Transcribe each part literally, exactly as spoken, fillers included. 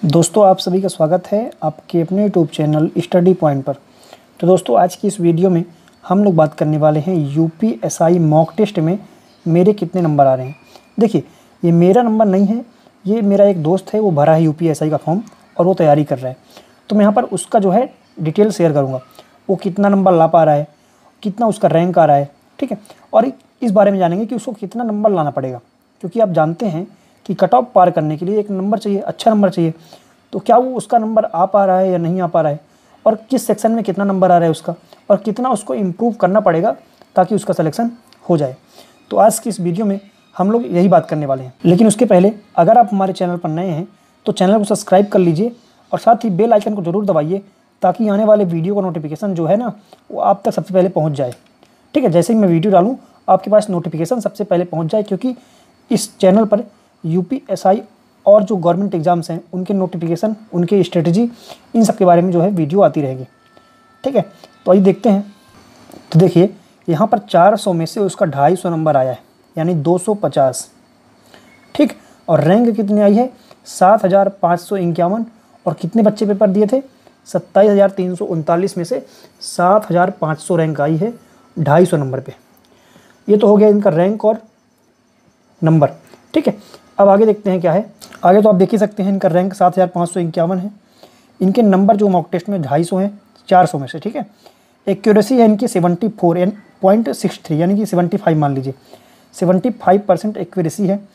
दोस्तों आप सभी का स्वागत है आपके अपने यूट्यूब चैनल स्टडी पॉइंट पर। तो दोस्तों आज की इस वीडियो में हम लोग बात करने वाले हैं यूपीएसआई मॉक टेस्ट में मेरे कितने नंबर आ रहे हैं। देखिए ये मेरा नंबर नहीं है, ये मेरा एक दोस्त है, वो भरा है यूपीएसआई का फॉर्म और वो तैयारी कर रहा है। तो मैं यहाँ पर उसका जो है डिटेल शेयर करूँगा, वो कितना नंबर ला पा रहा है, कितना उसका रैंक आ रहा है, ठीक है। और इस बारे में जानेंगे कि उसको कितना नंबर लाना पड़ेगा, क्योंकि आप जानते हैं कि कट ऑफ पार करने के लिए एक नंबर चाहिए, अच्छा नंबर चाहिए। तो क्या वो उसका नंबर आ पा रहा है या नहीं आ पा रहा है, और किस सेक्शन में कितना नंबर आ रहा है उसका, और कितना उसको इम्प्रूव करना पड़ेगा ताकि उसका सिलेक्शन हो जाए। तो आज की इस वीडियो में हम लोग यही बात करने वाले हैं। लेकिन उसके पहले अगर आप हमारे चैनल पर नए हैं तो चैनल को सब्सक्राइब कर लीजिए और साथ ही बेल आइकन को ज़रूर दबाइए ताकि आने वाले वीडियो का नोटिफिकेशन जो है ना वो आप तक सबसे पहले पहुँच जाए, ठीक है। जैसे ही मैं वीडियो डालूँ आपके पास नोटिफिकेशन सबसे पहले पहुँच जाए, क्योंकि इस चैनल पर यूपीएसआई और जो गवर्नमेंट एग्ज़ाम्स हैं उनके नोटिफिकेशन, उनके स्ट्रेटजी, इन सब के बारे में जो है वीडियो आती रहेगी, ठीक है। तो आइए देखते हैं। तो देखिए यहाँ पर चार सौ में से उसका ढाई सौ नंबर आया है, यानी दो सौ पचास, ठीक। और रैंक कितनी आई है, सात हज़ार पाँच सौ इक्यावन। और कितने बच्चे पेपर दिए थे, सत्ताईस हज़ार तीन सौ उनतालीस में से सात हज़ार पाँच सौ रैंक आई है ढाई सौ नंबर पे। ये तो हो गया इनका रैंक और नंबर, ठीक है। अब आगे देखते हैं क्या है। आगे तो आप देख ही सकते हैं इनका रैंक सात हज़ार पाँच सौ इक्यावन है। इनके नंबर जो मॉक टेस्ट में ढाई सौ हैं चार सौ में से, ठीक है। एक्यूरेसी है इनकी seventy four and point six three, यानी कि सेवेंटी फाइव मान लीजिए, सेवेंटी फाइव परसेंट एक्यूरेसी है।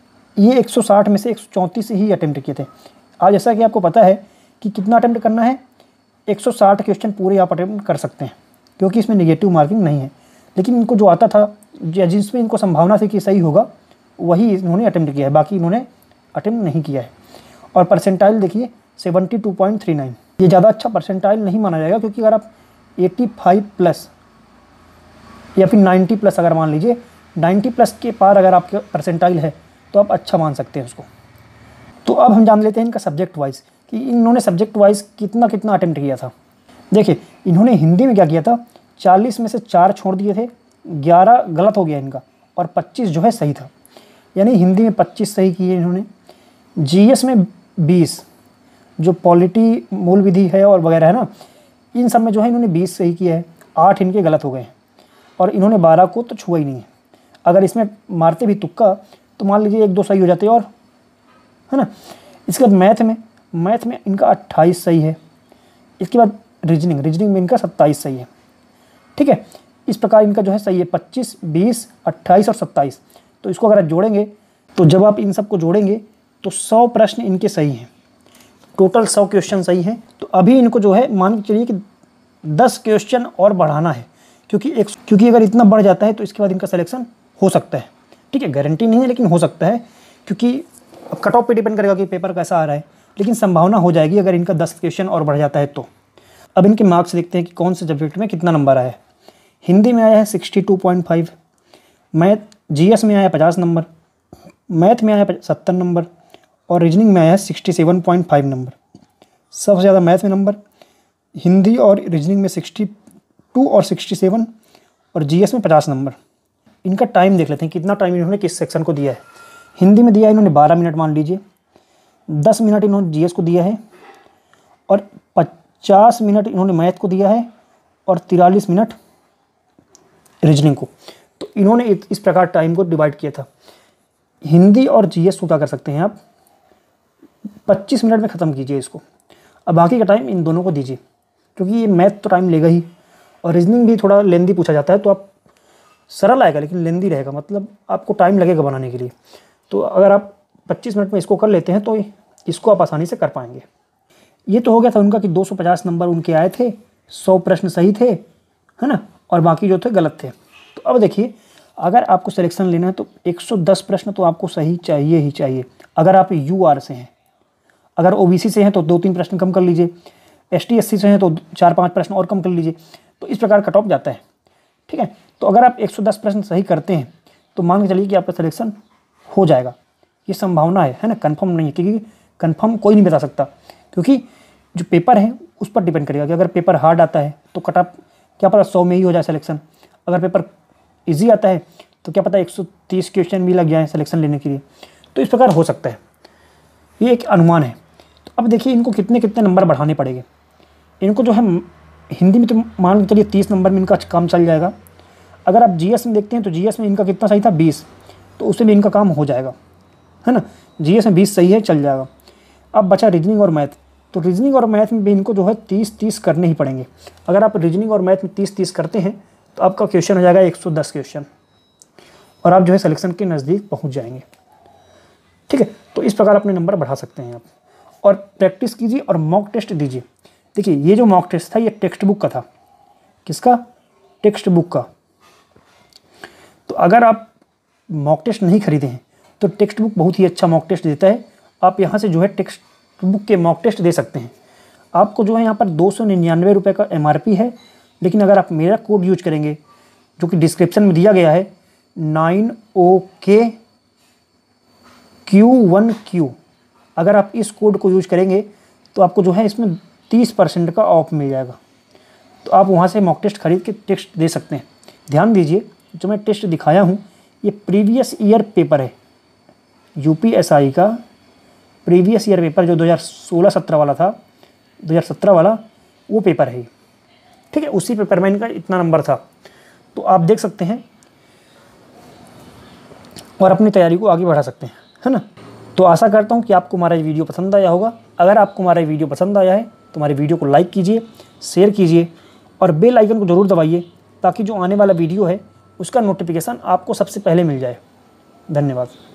ये एक सौ साठ में से एक सौ चौंतीस ही अटैम्प्ट किए थे। आज जैसा कि आपको पता है कि कितना अटैम्प्ट करना है, एक सौ साठ क्वेश्चन पूरे आप अटैम्प्ट कर सकते हैं, क्योंकि इसमें नेगेटिव मार्किंग नहीं है। लेकिन इनको जो आता था, जिसमें इनको संभावना थी कि सही होगा, वही इन्होंने अटैम्प्ट किया है, बाकी इन्होंने अटैम्प्ट नहीं किया है। और परसेंटाइल देखिए seventy two point three nine, ये ज़्यादा अच्छा परसेंटाइल नहीं माना जाएगा, क्योंकि अगर आप एटी फाइव प्लस या फिर नाइन्टी प्लस अगर मान लीजिए, नाइन्टी प्लस के पार अगर आपके परसेंटाइल है तो आप अच्छा मान सकते हैं उसको। तो अब हम जान लेते हैं इनका सब्जेक्ट वाइज कि इन्होंने सब्जेक्ट वाइज कितना कितना अटैम्प्ट किया था। देखिए इन्होंने हिंदी में क्या किया था, चालीस में से चार छोड़ दिए थे, ग्यारह गलत हो गया इनका और पच्चीस जो है सही था, यानी हिंदी में पच्चीस सही किए इन्होंने। जीएस में बीस, जो पॉलिटी मूल विधि है और वगैरह है ना, इन सब में जो है इन्होंने बीस सही किया है, आठ इनके गलत हो गए हैं और इन्होंने बारह को तो छुआ ही नहीं है। अगर इसमें मारते भी तुक्का तो मान लीजिए एक दो सही हो जाते और, है ना। इसके बाद मैथ में मैथ में इनका अट्ठाईस सही है। इसके बाद रीजनिंग रीजनिंग में इनका सत्ताईस सही है, ठीक है। इस प्रकार इनका जो है सही है पच्चीस, बीस, अट्ठाईस और सत्ताईस। तो इसको अगर आप जोड़ेंगे तो जब आप इन सबको जोड़ेंगे तो सौ प्रश्न इनके सही हैं, टोटल सौ क्वेश्चन सही हैं। तो अभी इनको जो है मान के चलिए कि दस क्वेश्चन और बढ़ाना है, क्योंकि एक क्योंकि अगर इतना बढ़ जाता है तो इसके बाद इनका सिलेक्शन हो सकता है, ठीक है। गारंटी नहीं है लेकिन हो सकता है, क्योंकि कट ऑफ पे डिपेंड करेगा कि पेपर कैसा आ रहा है, लेकिन संभावना हो जाएगी अगर इनका दस क्वेश्चन और बढ़ जाता है तो। अब इनके मार्क्स देखते हैं कि कौन से सब्जेक्ट में कितना नंबर आया है। हिंदी में आया है sixty two point five, math GS में आया पचास नंबर, मैथ में आया सत्तर नंबर और रीजनिंग में आया है sixty seven point five number. सबसे ज़्यादा मैथ में नंबर, हिंदी और रीजनिंग में सिक्सटी टू और सिक्सटी सेवन और जीएस में पचास नंबर। इनका टाइम देख लेते हैं कितना टाइम इन्होंने किस सेक्शन को दिया है। हिंदी में दिया है इन्होंने बारह मिनट मान लीजिए, दस मिनट इन्होंने जीएस को दिया है और पचास मिनट इन्होंने मैथ को दिया है और तिरालीस मिनट रीजनिंग को। तो इन्होंने इस प्रकार टाइम को डिवाइड किया था। हिंदी और जीएस को क्या कर सकते हैं आप, पच्चीस मिनट में ख़त्म कीजिए इसको, अब बाकी का टाइम इन दोनों को दीजिए, क्योंकि ये मैथ तो टाइम लेगा ही और रीजनिंग भी थोड़ा लेंदी पूछा जाता है, तो आप सरल आएगा लेकिन लेंदी रहेगा, मतलब आपको टाइम लगेगा बनाने के लिए। तो अगर आप पच्चीस मिनट में इसको कर लेते हैं तो इसको आप आसानी से कर पाएंगे। ये तो हो गया था उनका कि दो सौ पचास नंबर उनके आए थे, सौ प्रश्न सही थे, है ना, और बाकी जो थे गलत थे। तो अब देखिए अगर आपको सिलेक्शन लेना है तो एक सौ दस प्रश्न तो आपको सही चाहिए ही चाहिए। अगर आप यूआर से हैं, अगर ओबीसी से हैं तो दो तीन प्रश्न कम कर लीजिए, एसटी एससी से हैं तो चार पाँच प्रश्न और कम कर लीजिए। तो इस प्रकार कट ऑफ जाता है, ठीक है। तो अगर आप एक सौ दस प्रश्न सही करते हैं तो मान के चलिए कि आपका सिलेक्शन हो जाएगा। ये संभावना है है ना, कन्फर्म नहीं है, क्योंकि कन्फर्म कोई नहीं बता सकता, क्योंकि जो पेपर है उस पर डिपेंड करेगा कि अगर पेपर हार्ड आता है तो कट ऑफ क्या पता सौ में ही हो जाए सिलेक्शन, अगर पेपर इजी आता है तो क्या पता एक सौ तीस क्वेश्चन भी लग जाए सिलेक्शन लेने के लिए। तो इस प्रकार हो सकता है, ये एक अनुमान है। तो अब देखिए इनको कितने कितने नंबर बढ़ाने पड़ेंगे। इनको जो है हिंदी में तो मान के चलिए तीस नंबर में इनका काम चल जाएगा। अगर आप जीएस में देखते हैं तो जीएस में इनका कितना सही था, बीस, तो उससे भी इनका काम हो जाएगा, है ना। जीएस में बीस सही है, चल जाएगा। अब बचा रीजनिंग और मैथ, तो रीजनिंग और मैथ में भी इनको जो है तीस तीस करने ही पड़ेंगे। अगर आप रीजनिंग और मैथ में तीस तीस करते हैं तो आपका क्वेश्चन हो जाएगा एक सौ दस क्वेश्चन, और आप जो है सिलेक्शन के नज़दीक पहुंच जाएंगे। ठीक है, तो इस प्रकार अपने नंबर बढ़ा सकते हैं आप, और प्रैक्टिस कीजिए और मॉक टेस्ट दीजिए। देखिए ये जो मॉक टेस्ट था ये टेक्स्ट बुक का था। किसका? टेक्स्ट बुक का। तो अगर आप मॉक टेस्ट नहीं खरीदे हैं तो टेक्स्ट बुक बहुत ही अच्छा मॉक टेस्ट देता है। आप यहाँ से जो है टेक्स्ट बुक के मॉक टेस्ट दे सकते हैं। आपको जो है यहाँ पर दो सौ निन्यानवे रुपये का एम आर पी है, लेकिन अगर आप मेरा कोड यूज करेंगे जो कि डिस्क्रिप्शन में दिया गया है नाइन ओ के क्यू वन क्यू, अगर आप इस कोड को यूज करेंगे तो आपको जो है इसमें तीस परसेंट का ऑफ मिल जाएगा। तो आप वहाँ से मॉक टेस्ट खरीद के टेस्ट दे सकते हैं। ध्यान दीजिए, जो मैं टेस्ट दिखाया हूँ ये प्रीवियस ईयर पेपर है, यूपीएसआई का प्रीवियस ईयर पेपर जो दो हज़ार सोलह सत्रह वाला था, दो हज़ार सत्रह वाला वो पेपर है। ठीक है, उसी पेपर में इनका इतना नंबर था। तो आप देख सकते हैं और अपनी तैयारी को आगे बढ़ा सकते हैं, है ना। तो आशा करता हूँ कि आपको हमारा ये वीडियो पसंद आया होगा। अगर आपको हमारा वीडियो पसंद आया है तो हमारे वीडियो को लाइक कीजिए, शेयर कीजिए और बेल आइकन को ज़रूर दबाइए, ताकि जो आने वाला वीडियो है उसका नोटिफिकेशन आपको सबसे पहले मिल जाए। धन्यवाद।